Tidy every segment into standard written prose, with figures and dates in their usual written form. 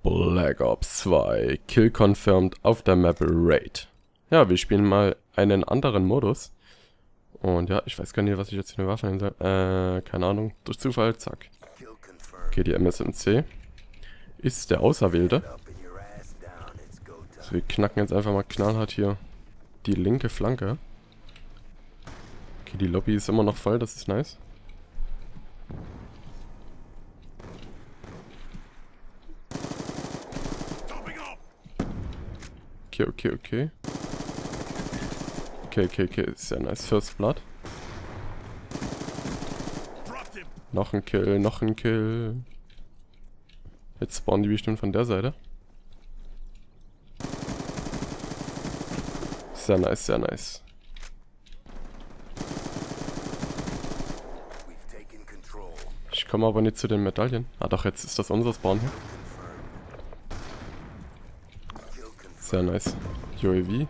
Black Ops 2, Kill confirmed auf der Map Raid. Ja, wir spielen mal einen anderen Modus. Und ja, ich weiß gar nicht, was ich jetzt für eine Waffe nehmen soll. Keine Ahnung. Durch Zufall, zack. Okay, die MSMC ist der Auserwählte. So, wir knacken jetzt einfach mal knallhart hier die linke Flanke. Okay, die Lobby ist immer noch voll, das ist nice. Okay. Okay, sehr nice. First Blood. Noch ein Kill. Jetzt spawnen die bestimmt von der Seite. Sehr nice. Ich komme aber nicht zu den Medaillen. Ah doch, jetzt ist das unser Spawn hier. Sehr nice. UAV.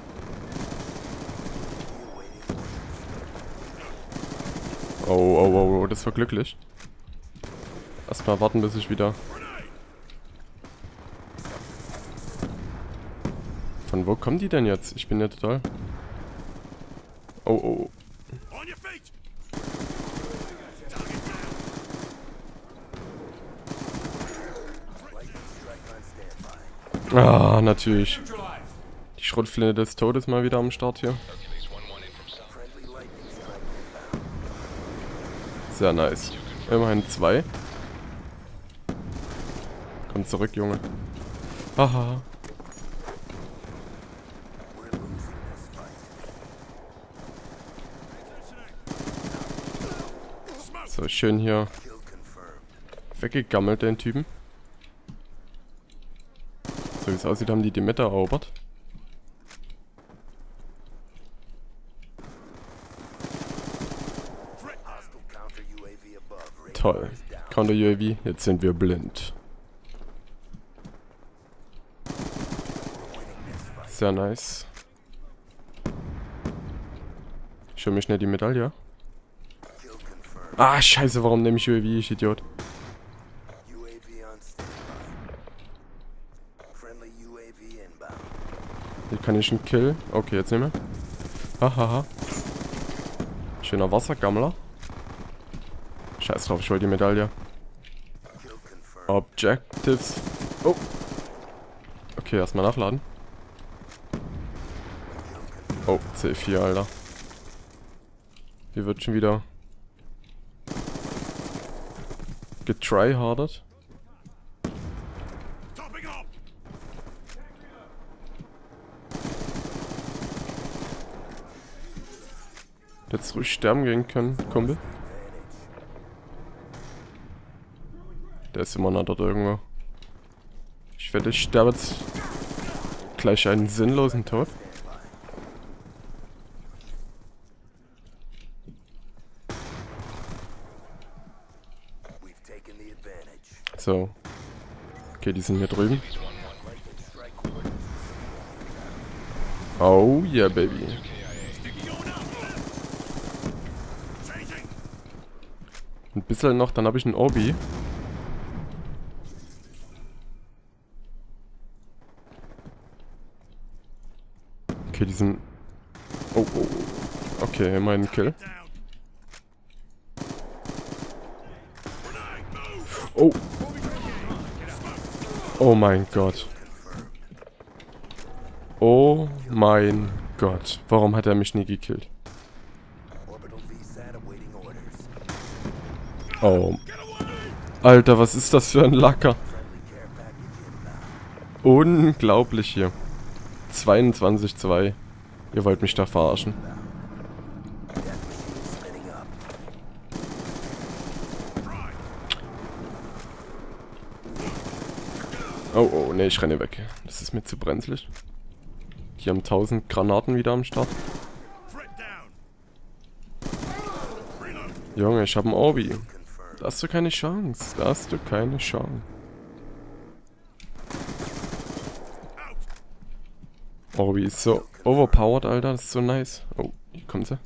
Oh, das war glücklich. Erstmal warten, bis ich wieder... Von wo kommen die denn jetzt? Ich bin ja total... Oh. Ah, natürlich. Die Schrotflinte des Todes mal wieder am Start hier. Sehr nice. Immerhin 2. Komm zurück, Junge. Haha. So, schön hier weggegammelt, den Typen. So wie es aussieht, haben die Mitte erobert. Toll. Counter UAV, jetzt sind wir blind. Sehr nice. Ich hol mir schnell die Medaille. Ah, scheiße, warum nehme ich UAV, ich Idiot? Hier kann ich einen Kill. Okay, jetzt nehmen wir. Hahaha. Schöner Wassergammler. Scheiß drauf, ich wollte die Medaille. Objectives. Oh. Okay, erstmal nachladen. Oh, C4, Alter. Hier wird schon wieder getryhardet. Jetzt ruhig sterben gehen können, Kumpel. Der ist immer noch dort irgendwo. Ich wette, ich sterbe jetzt gleich einen sinnlosen Tod. So. Okay, die sind hier drüben. Oh yeah, baby. Ein bisschen noch, dann habe ich einen Obi. Okay, die sind... Oh. Okay, immerhin ein Kill. Oh. Oh mein Gott. Oh mein Gott. Warum hat er mich nie gekillt? Oh. Alter, was ist das für ein Lacker? Unglaublich hier. 22-2. Ihr wollt mich da verarschen. Oh, nee, ich renne weg. Das ist mir zu brenzlig. Die haben 1000 Granaten wieder am Start. Junge, ich habe einen Orbi. Da hast du keine Chance. Orbi ist so overpowered, Alter. Das ist so nice. Oh, hier kommt sie.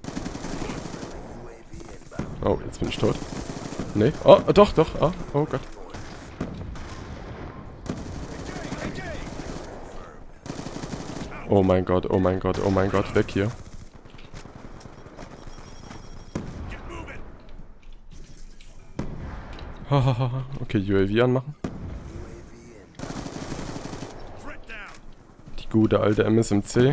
Oh, jetzt bin ich tot. Nee. Oh, doch. Oh Gott. Oh mein Gott, oh mein Gott, oh mein Gott, weg hier. Hahaha, okay, UAV anmachen. Die gute alte MSMC.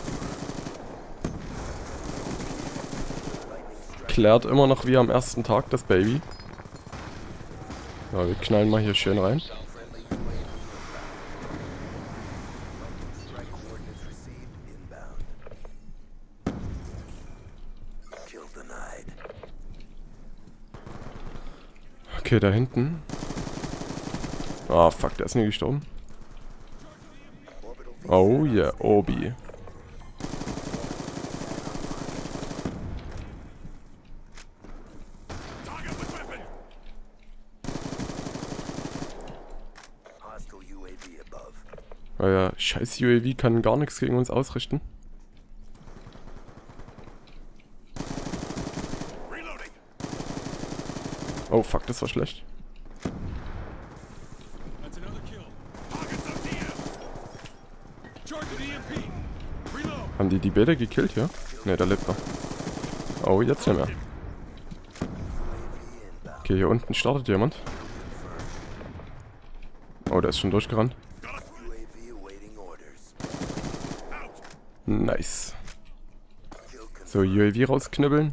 Klärt immer noch wie am ersten Tag das Baby. Ja, wir knallen mal hier schön rein. Okay, da hinten. Ah, fuck, der ist nie gestorben. Oh yeah, Obi. Oh ja, scheiß UAV kann gar nichts gegen uns ausrichten. Oh fuck, das war schlecht. Haben die Bäder gekillt hier? Ne, da lebt er. Oh, jetzt nicht mehr. Okay, hier unten startet jemand. Oh, der ist schon durchgerannt. Nice. So, UAV rausknibbeln.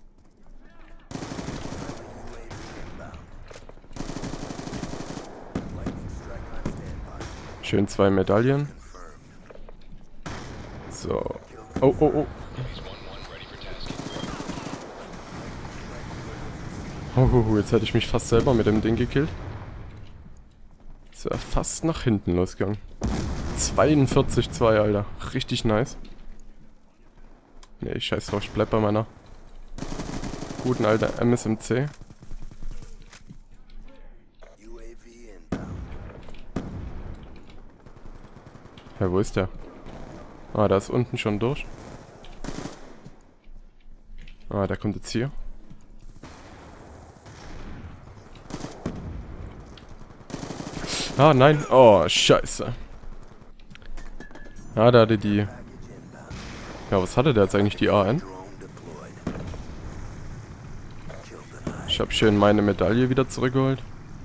Schön 2 Medaillen. So. Oh, oh, oh. Oh, jetzt hätte ich mich fast selber mit dem Ding gekillt. Ist ja fast nach hinten losgegangen. 42-2, Alter. Richtig nice. Ne, ich scheiß drauf, ich bleib bei meiner guten alten MSMC. Ja, wo ist der? Ah, der ist unten schon durch. Ah, der kommt jetzt hier. Ah, nein. Oh, scheiße. Ah, da hatte die... Ja, was hatte der jetzt eigentlich, die AN? Ich habe schön meine Medaille wieder zurückgeholt.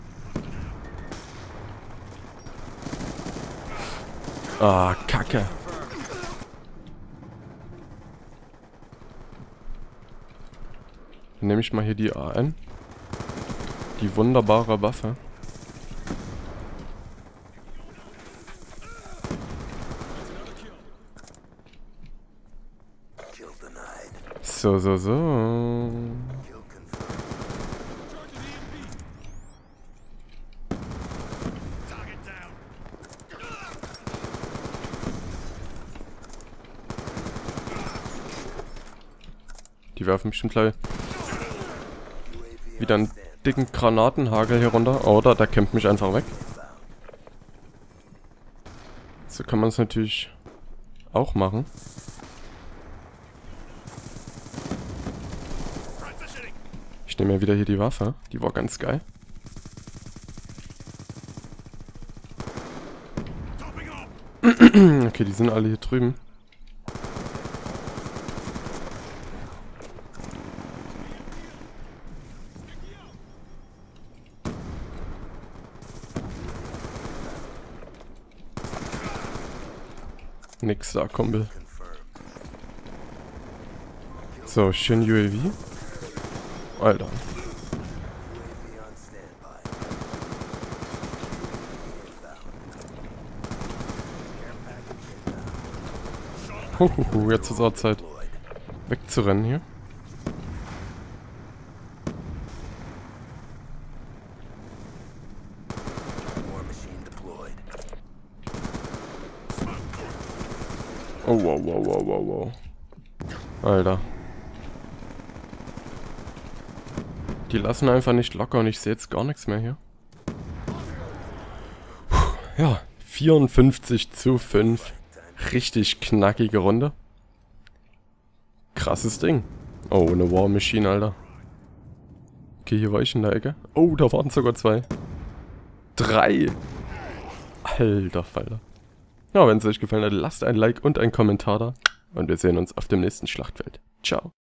Ah, Kacke. Dann nehme ich mal hier die AN. Die wunderbare Waffe. So, so, so. Die werfen bestimmt gleich wieder einen dicken Granatenhagel hier runter. Oder der campt mich einfach weg. So kann man es natürlich auch machen. Ich nehme mir wieder hier die Waffe. Die war ganz geil. Okay, die sind alle hier drüben. Nix da, Kumpel. So, schön UAV. Alter. Jetzt ist auch Zeit, wegzurennen hier. Oh, wow, wow, wow, wow, wow. Alter. Die lassen einfach nicht locker und ich sehe jetzt gar nichts mehr hier. Ja, 54:5. Richtig knackige Runde. Krasses Ding. Oh, eine War Machine, Alter. Okay, hier war ich in der Ecke. Oh, da waren sogar 2. 3. Alter Falter. Ja, wenn es euch gefallen hat, lasst ein Like und einen Kommentar da. Und wir sehen uns auf dem nächsten Schlachtfeld. Ciao.